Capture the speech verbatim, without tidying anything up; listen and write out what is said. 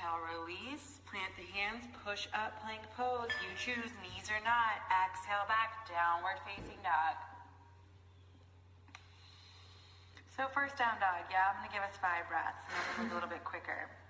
Exhale, release. Plant the hands, push up, plank pose. You choose, knees or not. Exhale back, downward facing dog. So first down dog, yeah, I'm gonna give us five breaths, and then we'll move a little bit quicker.